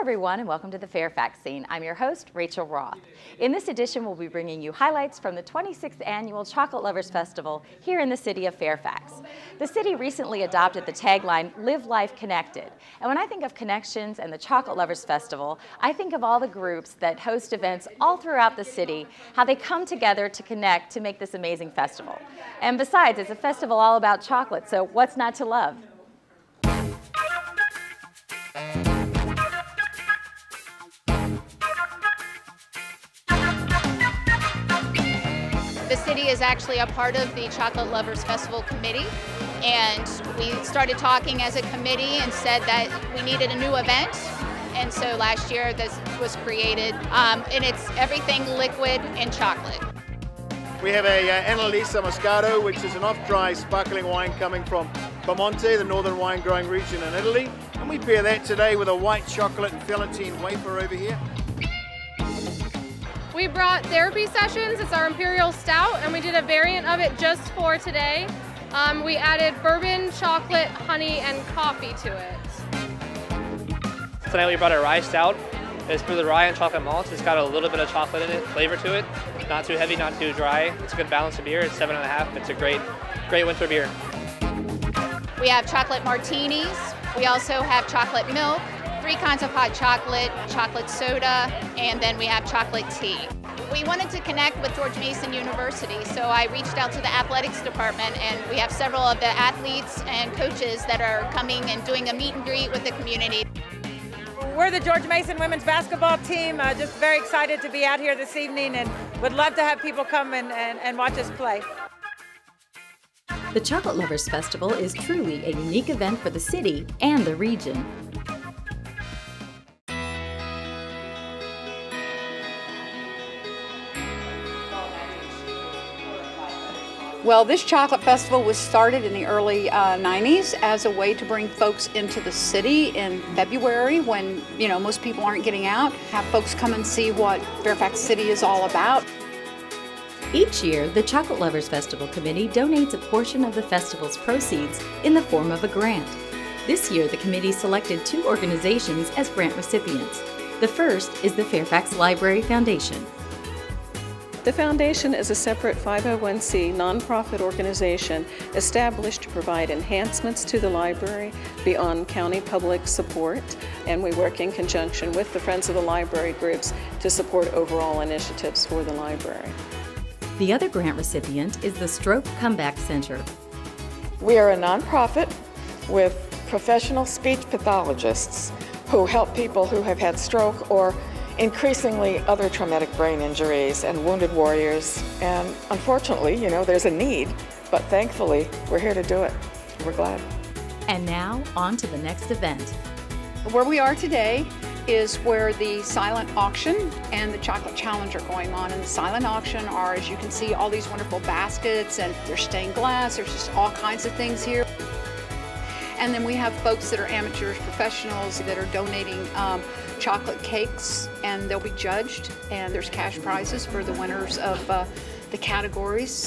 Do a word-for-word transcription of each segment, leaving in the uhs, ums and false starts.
everyone, and welcome to the Fairfax Scene. I'm your host, Rachael Roth. In this edition, we'll be bringing you highlights from the twenty-sixth Annual Chocolate Lovers Festival here in the city of Fairfax. The city recently adopted the tagline, Live Life Connected. And when I think of connections and the Chocolate Lovers Festival, I think of all the groups that host events all throughout the city, how they come together to connect to make this amazing festival. And besides, it's a festival all about chocolate, so what's not to love? The city is actually a part of the Chocolate Lovers Festival Committee, and we started talking as a committee and said that we needed a new event, and so last year this was created, um, and it's everything liquid and chocolate. We have a uh, Annalisa Moscato, which is an off-dry sparkling wine coming from Piemonte, the northern wine growing region in Italy, and we pair that today with a white chocolate and fillantine wafer over here. We brought therapy sessions. It's our Imperial Stout, and we did a variant of it just for today. Um, we added bourbon, chocolate, honey, and coffee to it. Tonight we brought a rye stout. It's for the rye and chocolate malts. It's got a little bit of chocolate in it, flavor to it. Not too heavy, not too dry. It's a good balance of beer. It's seven and a half. It's a great, great winter beer. We have chocolate martinis. We also have chocolate milk, three kinds of hot chocolate, chocolate soda, and then we have chocolate tea. We wanted to connect with George Mason University, so I reached out to the athletics department, and we have several of the athletes and coaches that are coming and doing a meet and greet with the community. We're the George Mason women's basketball team, uh, just very excited to be out here this evening and would love to have people come and, and, and watch us play. The Chocolate Lovers Festival is truly a unique event for the city and the region. Well, this chocolate festival was started in the early uh, nineties as a way to bring folks into the city in February when, you know, most people aren't getting out. Have folks come and see what Fairfax City is all about. Each year, the Chocolate Lovers Festival Committee donates a portion of the festival's proceeds in the form of a grant. This year, the committee selected two organizations as grant recipients. The first is the Fairfax Library Foundation. The Foundation is a separate five oh one c nonprofit organization established to provide enhancements to the library beyond county public support, and we work in conjunction with the Friends of the Library groups to support overall initiatives for the library. The other grant recipient is the Stroke Comeback Center. We are a nonprofit with professional speech pathologists who help people who have had stroke or increasingly other traumatic brain injuries and wounded warriors. And unfortunately, you know, there's a need, but thankfully, we're here to do it. We're glad. And now, on to the next event. Where we are today is where the silent auction and the chocolate challenge are going on. And the silent auction are, as you can see, all these wonderful baskets, and there's stained glass, there's just all kinds of things here. And then we have folks that are amateurs, professionals that are donating um, chocolate cakes, and they'll be judged, and there's cash prizes for the winners of uh, the categories.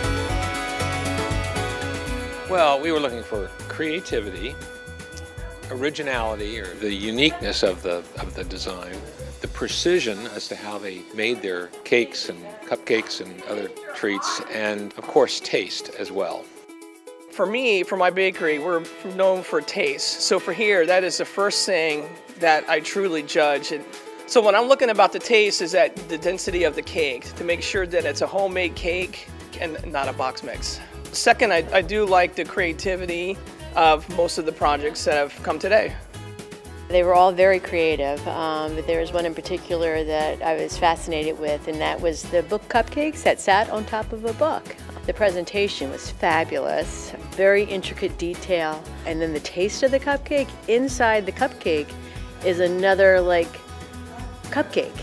Well, we were looking for creativity, originality or the uniqueness of the, of the design, the precision as to how they made their cakes and cupcakes and other treats, and of course taste as well. For me, for my bakery, we're known for taste. So for here, that is the first thing that I truly judge. And so what I'm looking about the taste is that the density of the cake, to make sure that it's a homemade cake and not a box mix. Second, I, I do like the creativity of most of the projects that have come today. They were all very creative, um, but there was one in particular that I was fascinated with, and that was the book cupcakes that sat on top of a book. The presentation was fabulous, very intricate detail, and then the taste of the cupcake, inside the cupcake is another like cupcake.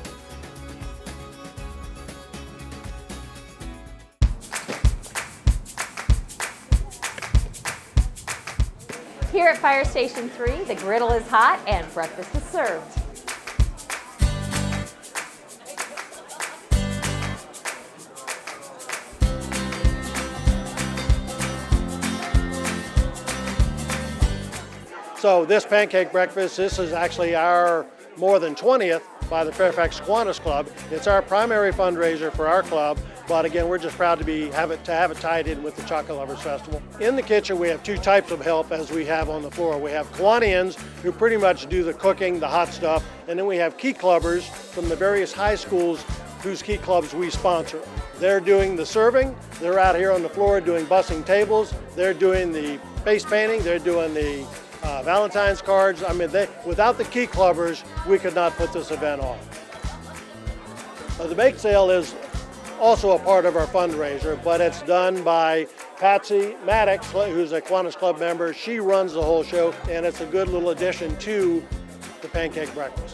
Here at Fire Station three, the griddle is hot and breakfast is served. So this pancake breakfast, this is actually our more than twentieth by the Fairfax Kiwanis Club. It's our primary fundraiser for our club, but again, we're just proud to be have it to have it tied in with the Chocolate Lovers Festival. In the kitchen, we have two types of help as we have on the floor. We have Kiwanians who pretty much do the cooking, the hot stuff, and then we have key clubbers from the various high schools whose key clubs we sponsor. They're doing the serving, they're out here on the floor doing bussing tables, they're doing the face painting, they're doing the Uh, Valentine's cards. I mean, they, without the key clubbers, we could not put this event on. Uh, the bake sale is also a part of our fundraiser, but it's done by Patsy Maddox, who's a Kiwanis Club member. She runs the whole show, and it's a good little addition to the pancake breakfast.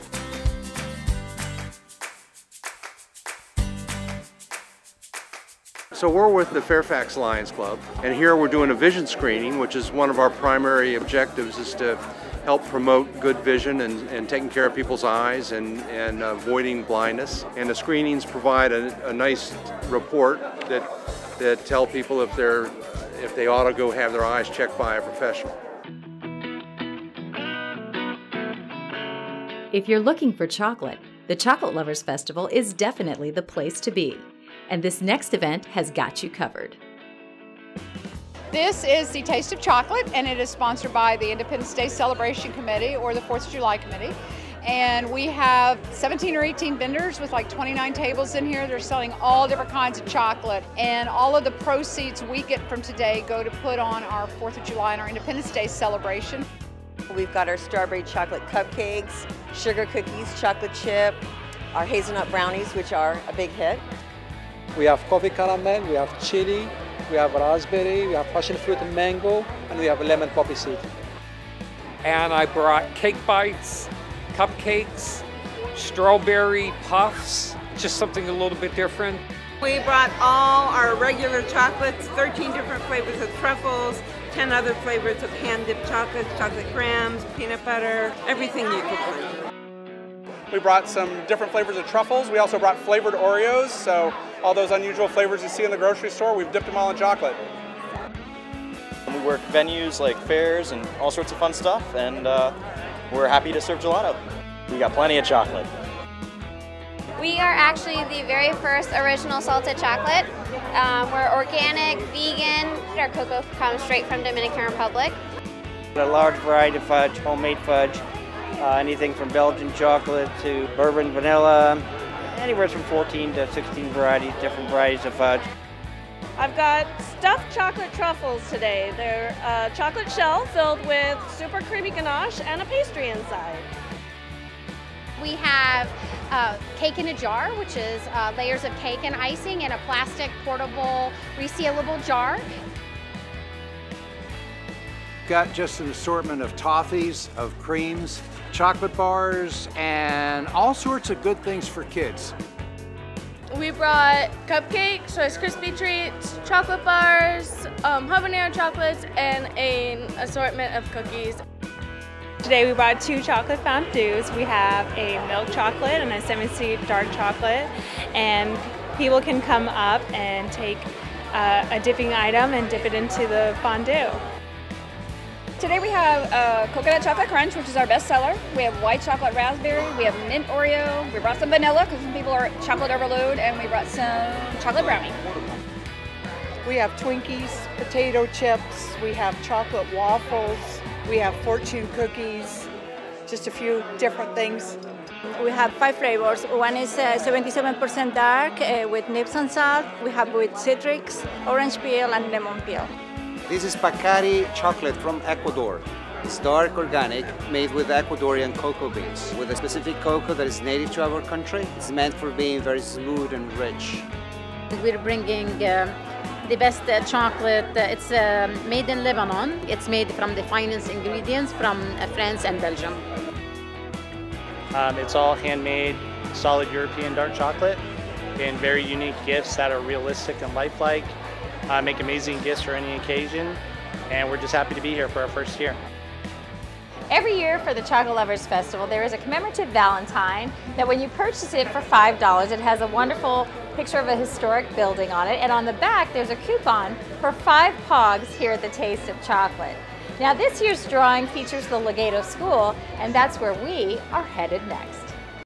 So we're with the Fairfax Lions Club, and here we're doing a vision screening, which is one of our primary objectives, is to help promote good vision and, and taking care of people's eyes and, and avoiding blindness. And the screenings provide a, a nice report that, that tell people if, they're, if they ought to go have their eyes checked by a professional. If you're looking for chocolate, the Chocolate Lovers Festival is definitely the place to be. And this next event has got you covered. This is the Taste of Chocolate, and it is sponsored by the Independence Day Celebration Committee or the fourth of July Committee. And we have seventeen or eighteen vendors with like twenty-nine tables in here. They're selling all different kinds of chocolate, and all of the proceeds we get from today go to put on our fourth of July and our Independence Day celebration. We've got our strawberry chocolate cupcakes, sugar cookies, chocolate chip, our hazelnut brownies, which are a big hit. We have coffee caramel, we have chili, we have raspberry, we have passion fruit and mango, and we have lemon poppy seed. And I brought cake bites, cupcakes, strawberry puffs, just something a little bit different. We brought all our regular chocolates, thirteen different flavors of truffles, ten other flavors of hand-dipped chocolates, chocolate grams, peanut butter, everything you could want. We brought some different flavors of truffles. We also brought flavored Oreos, so all those unusual flavors you see in the grocery store, we've dipped them all in chocolate. We work venues like fairs and all sorts of fun stuff, and uh, we're happy to serve gelato. We got plenty of chocolate. We are actually the very first original salted chocolate. Um, we're organic, vegan. Our cocoa comes straight from Dominican Republic. A large variety of fudge, homemade fudge. Uh, anything from Belgian chocolate to bourbon vanilla, anywhere from fourteen to sixteen varieties, different varieties of fudge. I've got stuffed chocolate truffles today. They're a chocolate shell filled with super creamy ganache and a pastry inside. We have uh, cake in a jar, which is uh, layers of cake and icing in a plastic portable resealable jar. Got just an assortment of toffees, of creams, chocolate bars, and all sorts of good things for kids. We brought cupcakes, Rice Krispie treats, chocolate bars, um, habanero chocolates, and an assortment of cookies. Today we brought two chocolate fondues. We have a milk chocolate and a semi-sweet dark chocolate, and people can come up and take uh, a dipping item and dip it into the fondue. Today we have uh, coconut chocolate crunch, which is our best seller. We have white chocolate raspberry. We have mint Oreo. We brought some vanilla because some people are chocolate overload, and we brought some chocolate brownie. We have Twinkies, potato chips. We have chocolate waffles. We have fortune cookies. Just a few different things. We have five flavors. One is uh, seventy-seven percent dark uh, with nips and salt. We have with citrus, orange peel, and lemon peel. This is Pacari chocolate from Ecuador. It's dark organic, made with Ecuadorian cocoa beans, with a specific cocoa that is native to our country. It's meant for being very smooth and rich. We're bringing uh, the best uh, chocolate. Uh, it's uh, made in Lebanon. It's made from the finest ingredients from uh, France and Belgium. Um, it's all handmade, solid European dark chocolate, and very unique gifts that are realistic and lifelike. Uh, make amazing gifts for any occasion, and we're just happy to be here for our first year. Every year for the Chocolate Lovers Festival, there is a commemorative Valentine that when you purchase it for five dollars, it has a wonderful picture of a historic building on it, and on the back there's a coupon for five pogs here at the Taste of Chocolate. Now this year's drawing features the Legato School, and that's where we are headed next.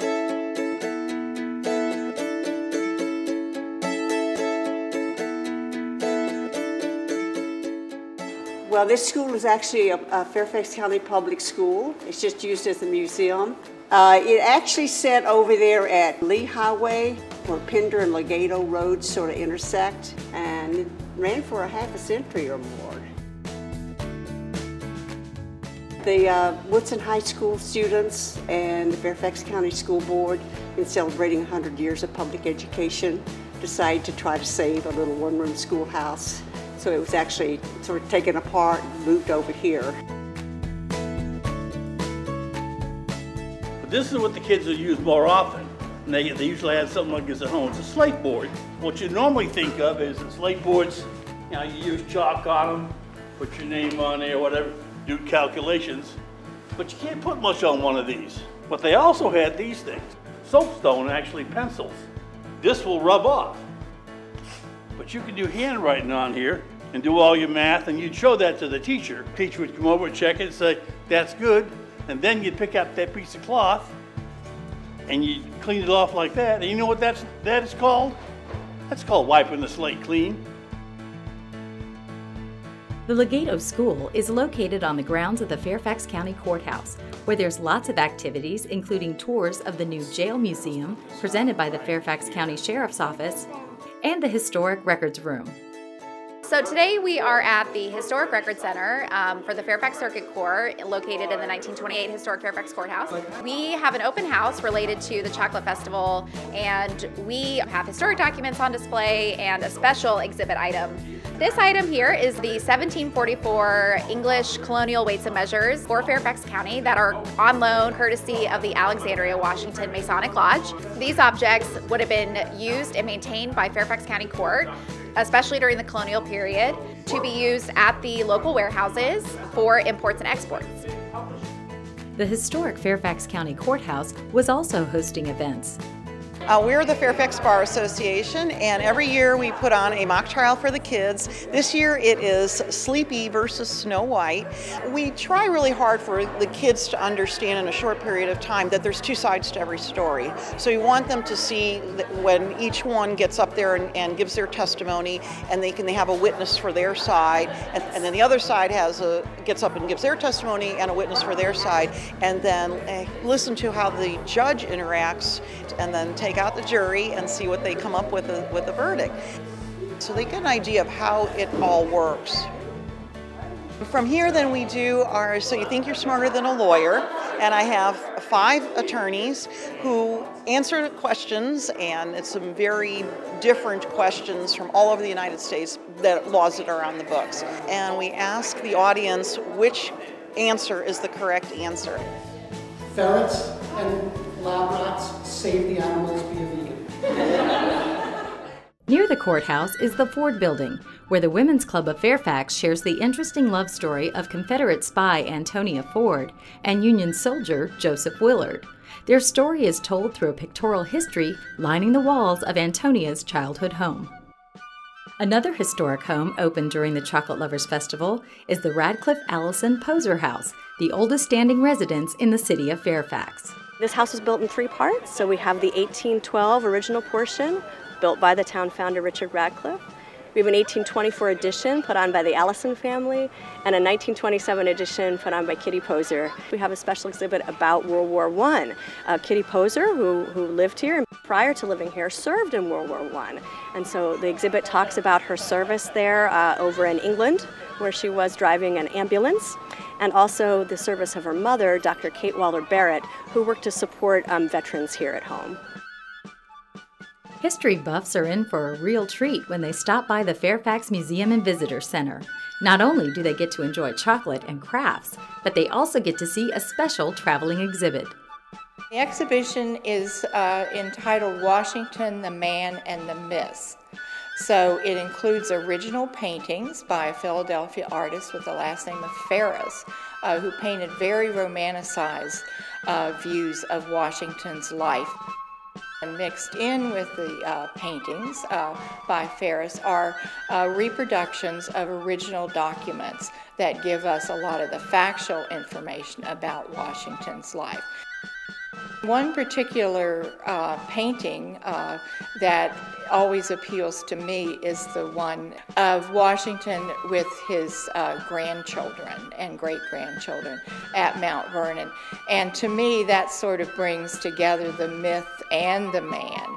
Well, this school is actually a, a Fairfax County public school. It's just used as a museum. Uh, it actually sat over there at Lee Highway, where Pender and Legato roads sort of intersect, and it ran for a half a century or more. The uh, Woodson High School students and the Fairfax County School Board, in celebrating one hundred years of public education, decided to try to save a little one-room schoolhouse. So it was actually sort of taken apart and moved over here. This is what the kids will use more often. And they, they usually have something like this at home. It's a slate board. What you normally think of is the slate boards, you know, you use chalk on them, put your name on there, whatever, do calculations. But you can't put much on one of these. But they also had these things. Soapstone, actually pencils. This will rub off. But you can do handwriting on here and do all your math, and you'd show that to the teacher. The teacher would come over and check it and say, that's good. And then you'd pick up that piece of cloth and you'd clean it off like that. And you know what that's, that is called? That's called wiping the slate clean. The Legato School is located on the grounds of the Fairfax County Courthouse, where there's lots of activities, including tours of the new jail museum presented by the Fairfax County Sheriff's Office, and the Historic Records Room. So today we are at the Historic Records Center um, for the Fairfax Circuit Court, located in the nineteen twenty-eight Historic Fairfax Courthouse. We have an open house related to the Chocolate Festival, and we have historic documents on display and a special exhibit item. This item here is the seventeen forty-four English colonial weights and measures for Fairfax County that are on loan courtesy of the Alexandria, Washington Masonic Lodge. These objects would have been used and maintained by Fairfax County Court, especially during the colonial period, to be used at the local warehouses for imports and exports. The historic Fairfax County Courthouse was also hosting events. Uh, we're the Fairfax Bar Association, and every year we put on a mock trial for the kids. This year it is Sleepy versus Snow White. We try really hard for the kids to understand in a short period of time that there's two sides to every story. So we want them to see that when each one gets up there and, and gives their testimony, and they can they have a witness for their side, and, and then the other side has a gets up and gives their testimony and a witness for their side, and then uh, listen to how the judge interacts, and then take out the jury and see what they come up with a, with a verdict. So they get an idea of how it all works. From here then we do our, so you think you're smarter than a lawyer, and I have five attorneys who answer questions, and it's some very different questions from all over the United States, that laws that are on the books. And we ask the audience which answer is the correct answer. Ferrets and lab rats, save the animals, be a vegan. Near the courthouse is the Ford Building, where the Women's Club of Fairfax shares the interesting love story of Confederate spy Antonia Ford and Union soldier Joseph Willard. Their story is told through a pictorial history lining the walls of Antonia's childhood home. Another historic home opened during the Chocolate Lovers Festival is the Ratcliffe-Allison-Pozer house, the oldest standing residence in the city of Fairfax. This house was built in three parts. So we have the eighteen twelve original portion, built by the town founder Richard Ratcliffe. We have an eighteen twenty-four edition put on by the Allison family, and a nineteen twenty-seven edition put on by Kitty Pozer. We have a special exhibit about World War One. Uh, Kitty Pozer, who, who lived here and prior to living here, served in World War One. And so the exhibit talks about her service there uh, over in England, where she was driving an ambulance, and also the service of her mother, Doctor Kate Waller-Barrett, who worked to support um, veterans here at home. History buffs are in for a real treat when they stop by the Fairfax Museum and Visitor Center. Not only do they get to enjoy chocolate and crafts, but they also get to see a special traveling exhibit. The exhibition is uh, entitled Washington, the Man and the Myth. So it includes original paintings by a Philadelphia artist with the last name of Ferris, uh, who painted very romanticized uh, views of Washington's life. And mixed in with the uh, paintings uh, by Ferris are uh, reproductions of original documents that give us a lot of the factual information about Washington's life. One particular uh, painting uh, that always appeals to me is the one of Washington with his uh, grandchildren and great-grandchildren at Mount Vernon. And to me, that sort of brings together the myth and the man.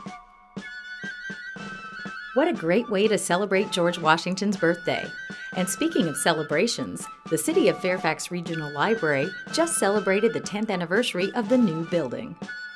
What a great way to celebrate George Washington's birthday. And speaking of celebrations, the City of Fairfax Regional Library just celebrated the tenth anniversary of the new building.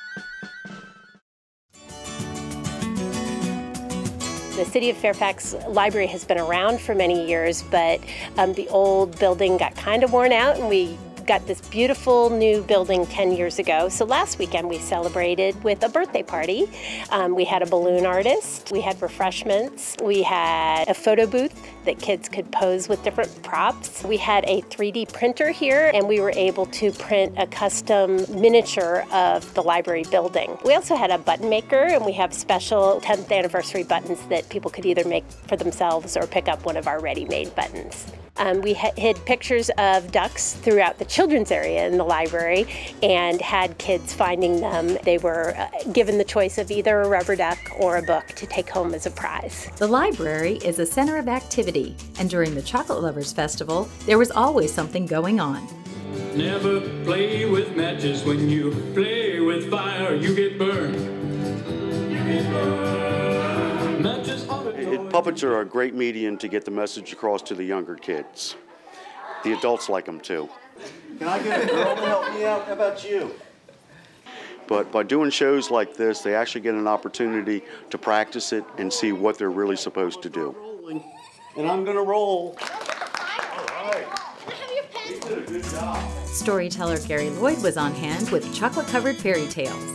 The City of Fairfax Library has been around for many years, but um, the old building got kind of worn out, and we got this beautiful new building ten years ago. So last weekend we celebrated with a birthday party. Um, we had a balloon artist, we had refreshments, we had a photo booth that kids could pose with different props. We had a three D printer here, and we were able to print a custom miniature of the library building. We also had a button maker, and we have special tenth anniversary buttons that people could either make for themselves or pick up one of our ready-made buttons. Um, we hid pictures of ducks throughout the children's area in the library and had kids finding them. They were uh, given the choice of either a rubber duck or a book to take home as a prize. The library is a center of activity, and during the Chocolate Lovers Festival, there was always something going on. Never play with matches. When you play with fire, you get burned. You get burned. Matches are a toy. Puppets are a great medium to get the message across to the younger kids. The adults like them too. Can I get a girl to help me out? How about you? But by doing shows like this, they actually get an opportunity to practice it and see what they're really supposed to do. And I'm gonna roll. All right. You did a good job. Storyteller Gary Lloyd was on hand with chocolate-covered fairy tales.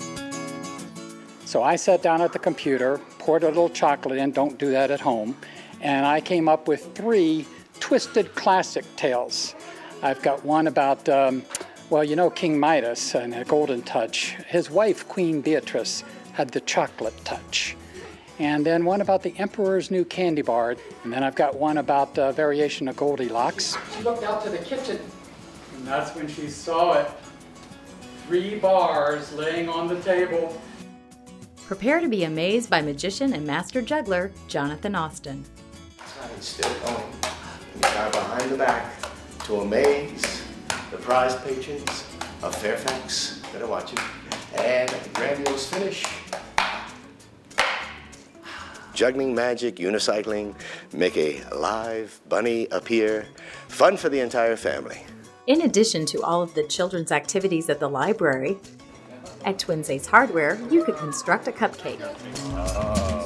So I sat down at the computer, poured a little chocolate in, don't do that at home, and I came up with three twisted classic tales. I've got one about, um, well, you know, King Midas and a golden touch. His wife, Queen Beatrice, had the chocolate touch. And then one about the Emperor's new candy bar. And then I've got one about a variation of Goldilocks. She looked out to the kitchen, and that's when she saw it. Three bars laying on the table. Prepare to be amazed by magician and master juggler Jonathan Austin. Instead of going you try behind the back to amaze the prize patrons of Fairfax that are watching, and at the grandiose finish, juggling magic, unicycling, make a live bunny appear, fun for the entire family. In addition to all of the children's activities at the library, at Twins Ace Hardware, you could construct a cupcake. Oh,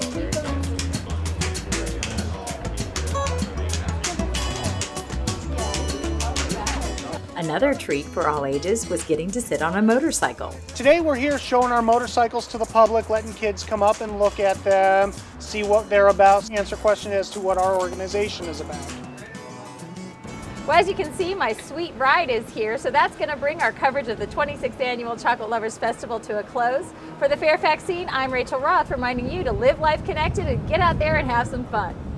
Another treat for all ages was getting to sit on a motorcycle. Today we're here showing our motorcycles to the public, letting kids come up and look at them, see what they're about, answer questions as to what our organization is about. Well, as you can see, my sweet bride is here, so that's going to bring our coverage of the twenty-sixth Annual Chocolate Lovers Festival to a close. For the Fairfax Scene, I'm Rachael Roth, reminding you to live life connected and get out there and have some fun.